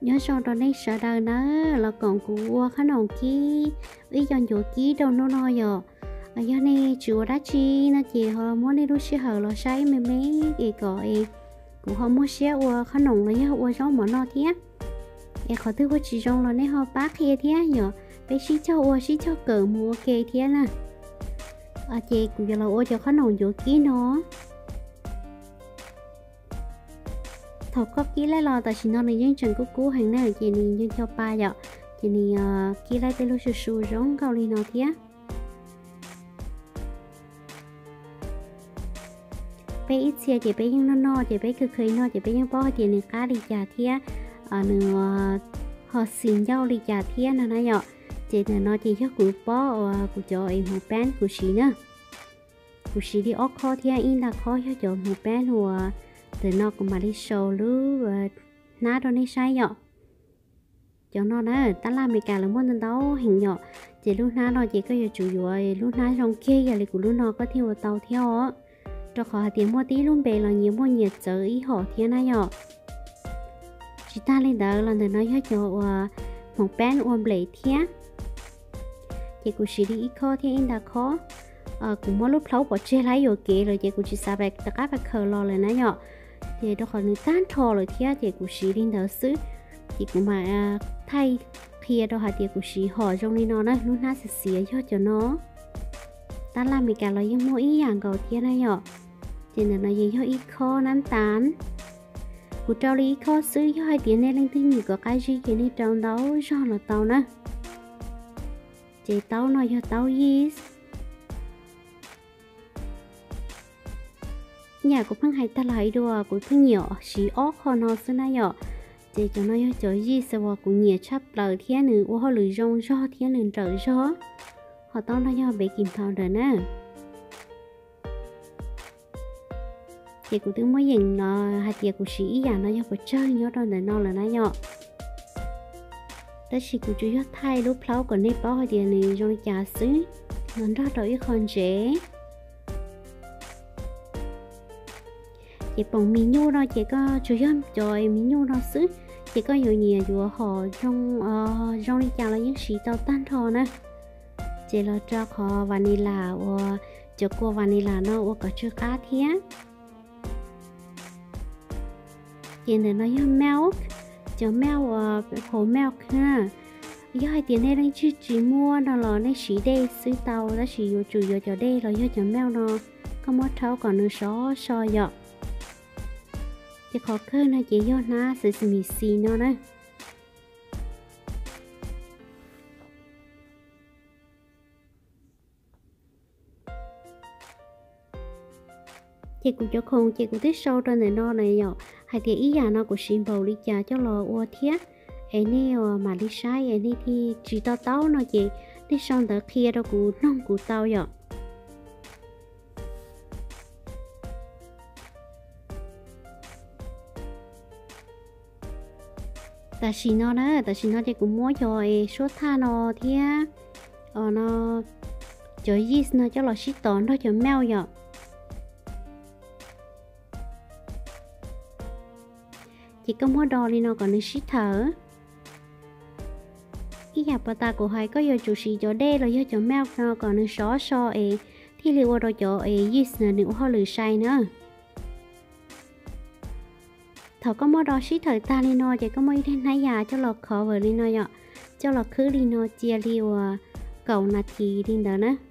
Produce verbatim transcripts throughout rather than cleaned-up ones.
nhớ sau đó này sợ đời nữa là còn của khả năng kia ý chọn chỗ kia đâu nó nói rồi ở giờ này chùa đã chi nó chỉ họ muốn đi lúc xưa họ là say mấy mấy cái gọi cũng họ muốn xé qua khả năng là nhớ qua giống mà nó thế em khó thứ của chị trong là này họ bác kia thế nhở bé xí cho qua xí cho cờ mua kê thế nè à chị cũng giờ là ô cho khả năng chỗ kia nó thọ có kỹ lại lo tại chỉ nó này dân trần của cú hàng này chị này dân cho ba vậy chị này kỹ lại tới lúc sù sù giống cao đi nó thế bé ít xe chị bé những nó no chị bé cứ khơi no chị bé những bao chị này cá đi chả thế à nữa họ xin nhau đi chả thế nó nói vậy chị này nó chỉ cho cụ bao cụ cho em một bán cụ xí nữa cụ xí đi ốc khó thế in là khó cho cho một bán hoặc từ nó cũng mà đi sầu lú ná đó đi sai nhọ cho nó đó ta làm mình cả là muốn tao hình nhọ chỉ lúc ná nó chỉ có giờ chủ yếu lúc ná trong kia giờ thì của lúc nó có theo tàu theo á cho họ tiền mua tí luôn bề là nhiều mua nhiệt giờ ý họ thế này nhọ chỉ ta lên đó là nó hết cho một bán ôm lấy thế chỉ của chị đi ít khó thế in đã khó cũng mỗi lúc lâu bỏ chơi lấy rồi kì rồi chị cũng chỉ sao vậy tất cả phải khờ lo lại nãy nhọ thì đó còn tan thò rồi thế thì cũng chỉ đi đỡ xứ thì cũng mà thay kia đó hả thì cũng chỉ hỏi trong đi nó đó lúc nào sẽ xỉa cho cho nó ta làm mình cả là những mỗi ý dạng cầu thế này nhọ thì là nó gì cho ít kho nám tán của trâu đi kho xứ cho hai tiếng này lên thứ nhiều có cái gì cái này trong đó cho là tàu nữa chị tàu nó cho tàu yeast nhà của phương hay ta lại đùa của phương nhỏ xí ốc họ nó xưa nay nhỏ để cho nó cho gì sẽ vào cũng nhiều chấp lời thiên nữ của họ lười rong do thiên nữ trở gió họ tao nó cho bị kìm thao rồi nè thì của tôi mới nhìn nó hai tiệc của sĩ giả nó cho phải chơi nhớ rồi để nó là nó nhỏ đó chỉ của chú cho thay lúc lâu còn nếp bao hai tiệc này trong trà xứ nó ra đổi con dễ chị bồng mì nhu đó chị có chú dâm trời mì nhu đó xứ chị có nhiều nhiều vừa họ trong uh, trong đi chào là những sĩ tàu tan thò nè chị là cho họ vanilla và cho cô vanilla nó và cả chưa cá thế chị này nó như milk cho milk và hồ milk ha do hai tiền này đang chưa chỉ mua đó là nó sĩ đây xứ tàu đó chỉ chủ yếu cho đây là do cho milk nó có mất tháo còn nó xó soi dọ chỉ khó khăn là chỉ do nó sesame seed nó đấy chị cũng cho không chị cũng thích sâu trên này nó này nhở hay thì ý là nó cũng xin bầu đi trà cho lò ô thiết ấy nè mà đi sai ấy nè thì chỉ tao tao nó chị đi xong tới kia đâu cũng nông cũng tao nhở ta xin nó đó ta xin nó thì cũng muốn cho số tha nó thì ờ nó cho yeast nó cho là shit tón nó cho mèo nhở chỉ có mua đo đi nó còn được shit thở cái nhà bà ta của hai có giờ chủ sĩ cho đê rồi giờ cho mèo nó còn được xó xo ấy thì liệu đồ cho ấy yeast là nữa họ lười say nữa thọ có món đó xí thời ta đi nó chỉ có mấy thiên thái già cho lọt khó vừa đi nó nhọ cho lọt cứ đi nó chia liu cầu nạt thì đi đó nữa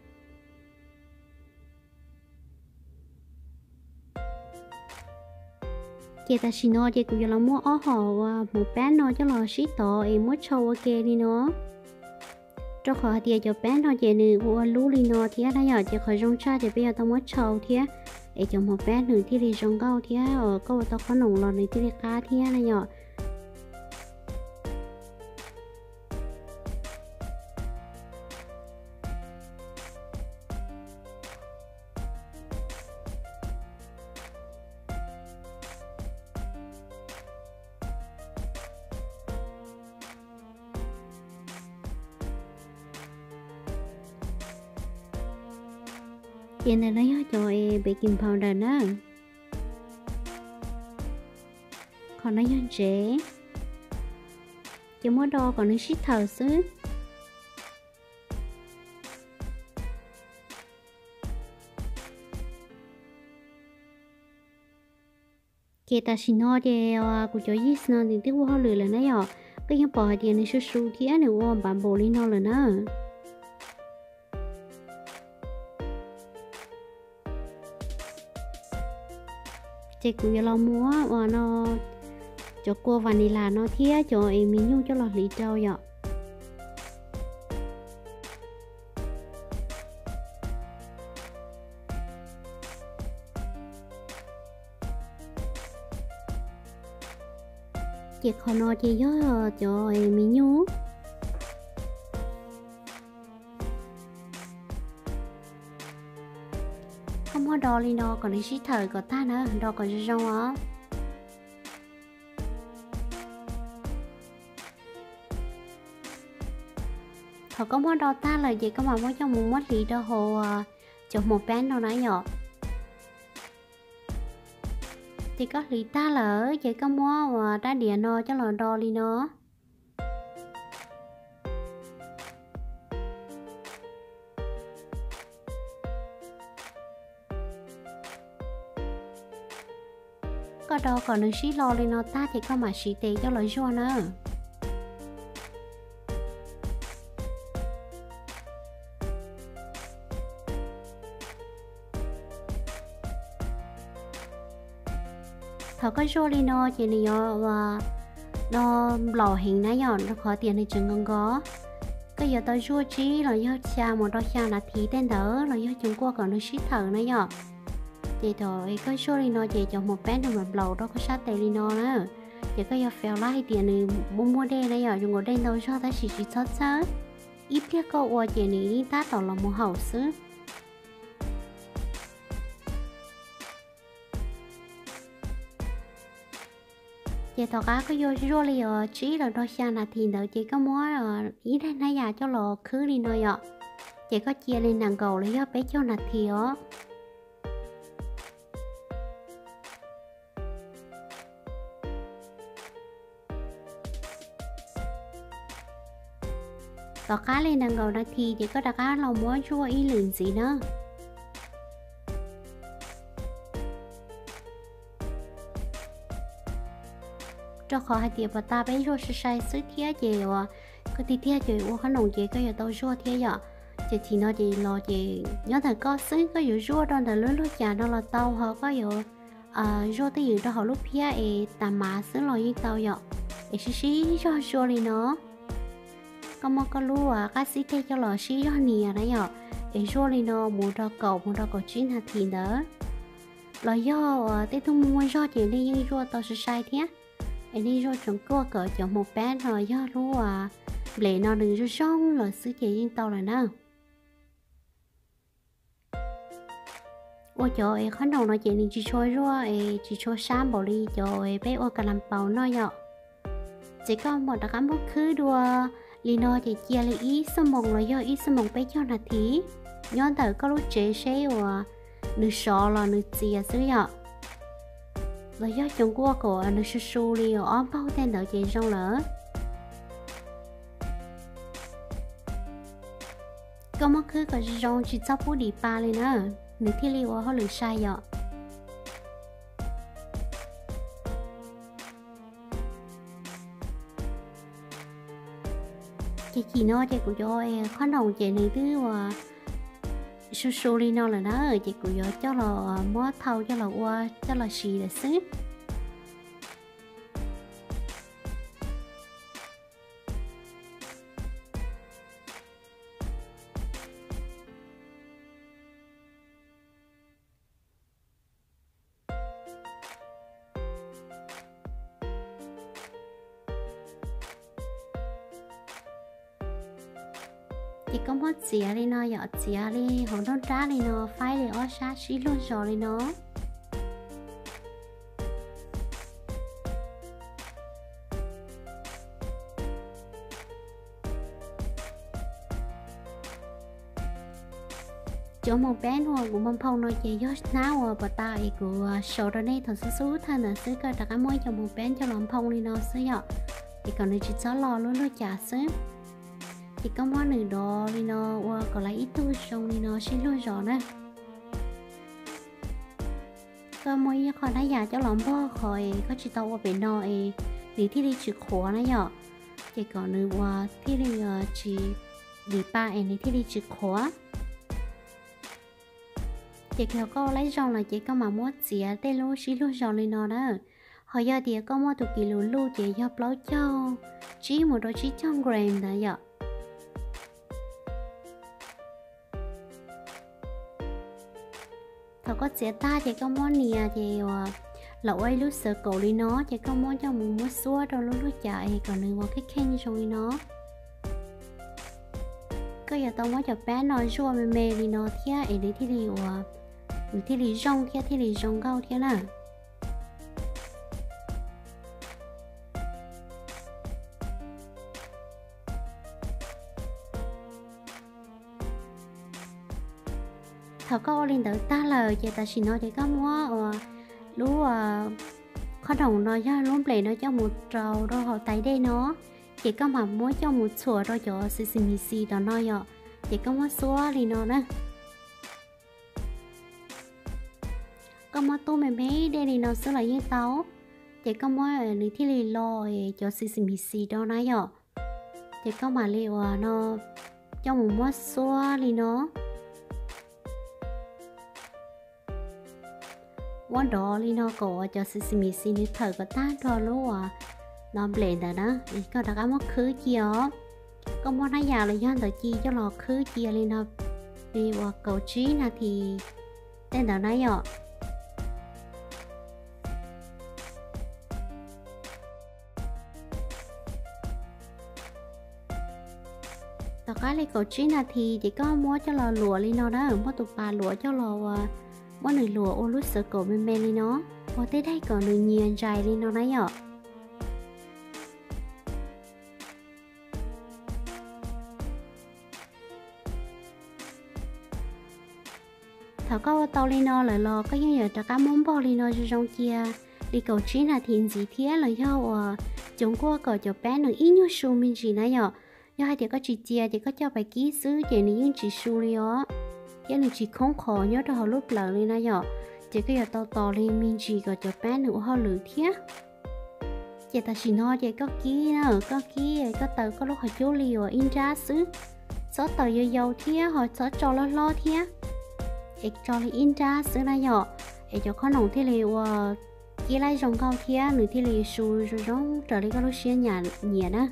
chị ta xí nó chị cũng là mua ó họ một bán nó cho lọt xí tỏ em muốn show ok đi nó cho khó thì cho bán nó chị nữ của lú đi nó thì đó nhở chị khỏi rong cha chị bây giờ tao muốn show thì để cho một bé nữ thì đi trong câu thì ở câu tao có nồng lò này thì đi cá thì này nhỏ chị này lấy cho em baking powder nữa còn nó nhân chế chỉ mua đồ còn nó xít thở xứ kể ta xin nói về của chỗ yeast nó thì tiếc quá lười là nãy giờ cái những bỏ tiền này su su thì anh nữa bạn bổ lên nó là nữa chị cũng như là mua và nó cho cô vanilla nó thiết cho em mình nhung cho lọt lý trâu vậy chị khó nói chị nhớ cho em mình nhung không có đo lên nó còn đi xí thời có ta nữa đo còn cho rong á họ có món đo ta là gì có mà mới trong một món gì đâu hồ cho một bán đâu nãy nhỏ thì có lý ta là chỉ có món mà đá điện nó cho là đo lên nó có đo còn được xí lo lên nó ta thì có mà xí tệ cho lời cho nữa thọ có cho lên nó chỉ này và nó lò hình nãy giờ nó khó tiền thì chừng ngon có cái giờ tôi chua chí là do cha một đôi cha là thì tên đỡ là do chúng qua còn nó xí thở nãy giờ chị thôi có cho lên nó chị cho một bé nào mà lầu đó có sát tay lên nó nữa chị có giờ phèo lại tiền này mua mua đen nãy giờ chúng có đen đâu cho ta chỉ chỉ sót sót ít biết câu qua chị này ta tỏ là một hậu xứ chị tao cá có vô vô li ở chỉ là đôi xa là thì đợi chị có mối là ý đây nãy giờ cho lò cứ đi nơi ạ chị có chia lên nàng cầu lấy bé cho là thì ó tao cá lên nàng cầu là thì chị có đặt cá lòng muốn chua ý lường gì nữa cho khó hai tiệp và ta bé rồi sẽ sai sức thiết gì à cái tí thiết gì ô khán nồng gì cái giờ tôi rồi thiết vậy chị thì nó chỉ lo chị nhớ thằng có sức cóอยู่rồi đó là lớn lúc già nó là tàu họ cóอยู่à rồi tới giờ đó họ lúc phía ấy tạm mà sức lo như tàu vậy ấy xí xí cho rồi đi nó có một cái lúa à cái xí thiết cho lo xí cho nè đấy vậy ấy rồi đi nó muốn ra cầu muốn ra cầu chín hạt thì nữa là do tới tôi mua cho chị đi như rồi tao sẽ sai thiết anh đi rồi chúng cô cỡ cho một bé rồi do luôn à lệ nó đừng rồi xong rồi xứ chị yên tàu là nào ôi trời ơi khán đầu nói chuyện chị chơi rồi chị chơi sam bỏ đi trời bé ôi cả làm bầu nói vậy chỉ có một đặc cán bút khứ đùa li nó chị chia lấy ý sâm mộng là do ý sâm mộng bé cho là thí nhớ tới có lúc chế xe và nửa sọ là nửa chia xứ vậy là do chúng qua của nó su su đi ở ốm bao tên đỡ chị trong lỡ có mất cứ có trong chỉ cho bút đi ba lên nữa nửa thi liều họ lười sai vậy chị chỉ nói chị của cho khó đầu chị này thứ và su su đi nó là nó chị của cho là mót thâu cho là qua cho là xì là xếp chỉ có một xía đi nó dọ xía đi hồng đôn trá đi nó phai đi ó sát xí luôn rồi đi nó chỗ một bé thôi của mâm phong nói chị gió nào và tại của sổ đó đây thật sự số thân là xứ cơ đặt cái mối cho một bé cho làm phong đi nó xứ dọ thì còn nữa chỉ cho lò luôn luôn chả sớm thì có món nữa đó thì nó còn lại ít thôi xong thì nó xin luôn rồi nè có mỗi khỏi đã già cho lòng bò khỏi có chỉ tao qua bên nó thì thì đi chịu khó này nhở chỉ còn nữa qua thì đi chỉ đi ba em thì đi chịu khó chỉ kiểu có lấy rong là chỉ có mà muốn xỉa tên lúa xí lúa rong lên nó đó hồi giờ thì có mua tụ kỳ lúa lúa chỉ cho bao cho chỉ một đôi chỉ trăm gram đó vậy thọ có xỉa ta chỉ có món nè thì lẩu ấy lúa sữa cổ đi nó chỉ có món cho mình mua xua đâu lúa lúa chạy còn nữa cái khen xong đi nó có giờ tao muốn cho bé nói rùa mềm mềm đi nó thế ấy để thì đi thì đi rong thế thì đi rong cao thế nào thọ có lên tới ta lời chị ta chỉ nói thì có mua lúa khó đồng nói cho lúa plei nói cho một trầu rồi họ tay đây nó chỉ có mà muốn cho một sủa rồi cho sesame seed đó nói vậy chỉ có mua xua thì nó nè có mua tôm mềm mấy đây thì nó sẽ là những táo chỉ có mua người thì lì lo cho sesame seed đó nói vậy chỉ có mà liệu nó cho một mua xua thì nó món đó thì nó có cho sesame seed như thở có tan thôi luôn à nó blend rồi đó thì có đặc món khứ chia có món này già là do tự chi cho lò khứ chia lên nó đi qua cầu trí là thì tên đó này ạ tao cái lấy cầu trí là thì chỉ có mua cho lò lụa lên nó đó mua tụ bà lụa cho lò món này lụa ô lút sữa cổ mềm mềm lên nó có tới đây còn được nhiều dài lên nó đấy ạ thảo có tàu lên nó là lo có những giờ cả món bò lên nó trong kia đi cầu trí là thiền gì thế là do chúng qua cầu cho bé nó ít nhiêu số mình chỉ nói nhở do hai thì có chỉ chia thì có cho bài ký sứ chỉ là những chỉ số đi ó thế là chỉ không khó nhớ cho họ lúc lỡ lên nói nhở chỉ cái giờ tàu tàu lên mình chỉ có cho bé nữa họ lử thế chỉ ta chỉ nói chỉ có ký nữa có ký có tờ có lúc họ chú liều in ra sứ số tờ dầu dầu thế họ số cho lo lo thế để cho lấy in ra sữa này nhỏ để cho con nồng thì liệu kia lại rong cao thia nửa thì liệu su rong trở lại cái lúc xưa nhà nhẹ đó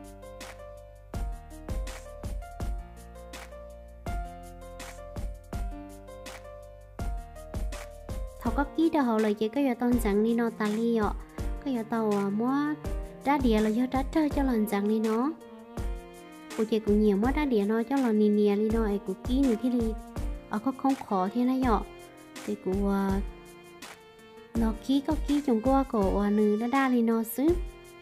thầu có ký đâu họ lại chỉ cái giờ tao rằng đi nó ta li ạ cái giờ tao mua đá đĩa là do đá chơi cho lần rằng đi nó cô chị cũng nhiều mua đá đĩa nó cho lần nè nè đi nó ấy cũng ký nửa thì liệu ở có không khó thế này nhở thì của nó ký có ký trong qua cổ nữ đã đa lên nó xứ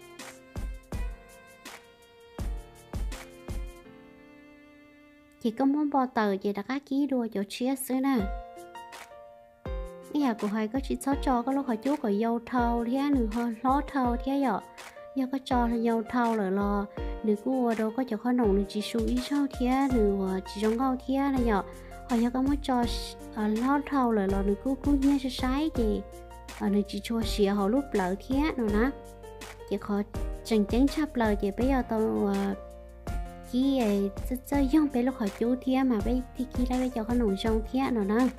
chỉ có muốn bò tờ chỉ đã các ký đua cho chia xứ nè bây giờ của hai có chỉ số cho có lúc họ chú có dâu thâu thế nữ họ ló thâu thế nhở giờ có cho là dâu thâu rồi lo nữ của đâu có cho khó nồng nữ chỉ số ít sau thế nữ chỉ trong cao thế này nhở họ nhớ có muốn cho lót thâu rồi là được cứu cứu nhé sẽ sai thì người chỉ cho xỉa họ lúc lỡ thế rồi nè chỉ họ chẳng chẳng chấp lời thì bây giờ tao khi rất rất giống bây lúc họ chú thế mà bây thì khi lại bây giờ có nồng trong thế rồi nè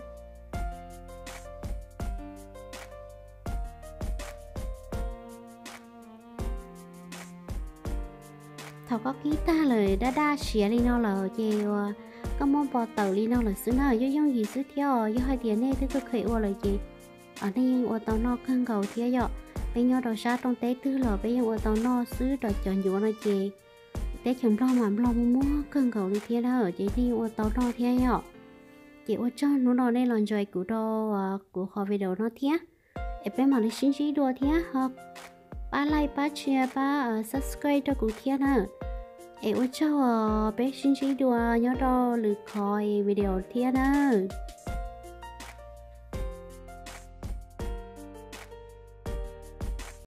thầu có ký ta lời đã đa xỉa đi nó là gì có món bò tàu đi nó là xứ nào do giống gì xứ theo do hai tiền này thứ cực khởi qua là gì ở đây nhưng ở tàu nó cân cầu theo dọ bây giờ đầu xa trong tế tư là bây giờ ở tàu nó xứ rồi chọn dụ nó chị tế chồng lo mà lo mua cân cầu đi theo đó ở chị thì ở tàu nó theo dọ chị ở cho nó nó đây là rồi của đồ của họ video nó theo em bé mà đi xin chỉ đùa theo họ ba like ba share ba subscribe cho cụ theo nữa em ơi cho bé xin chỉ đùa nhớ đâu lượt coi video thiên ơi